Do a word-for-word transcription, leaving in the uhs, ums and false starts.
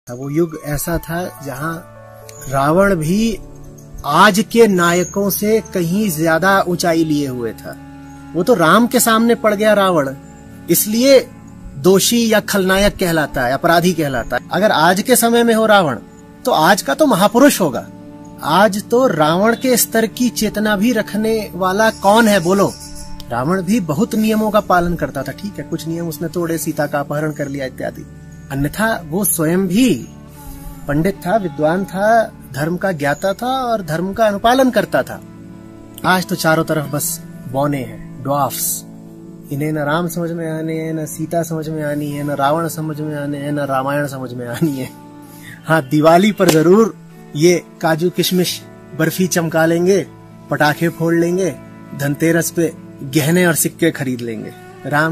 वो युग ऐसा था जहां रावण भी आज के नायकों से कहीं ज्यादा ऊंचाई लिए हुए था। वो तो राम के सामने पड़ गया रावण, इसलिए दोषी या खलनायक कहलाता है, अपराधी कहलाता है। अगर आज के समय में हो रावण तो आज का तो महापुरुष होगा। आज तो रावण के स्तर की चेतना भी रखने वाला कौन है बोलो? रावण भी बहुत नियमों का पालन करता था, ठीक है, कुछ नियम उसने तोड़े, सीता का अपहरण कर लिया इत्यादि। अन्यथा वो स्वयं भी पंडित था, विद्वान था, धर्म का ज्ञाता था और धर्म का अनुपालन करता था। आज तो चारों तरफ बस बौने हैं, ड्वार्फ्स। इन्हें न राम समझ में आने हैं, न सीता समझ में आनी है, न रावण समझ में आने हैं, न रामायण समझ में आनी है। हाँ, दिवाली पर जरूर ये काजू किशमिश बर्फी चमका लेंगे, पटाखे फोड़ लेंगे, धनतेरस पे गहने और सिक्के खरीद लेंगे। राम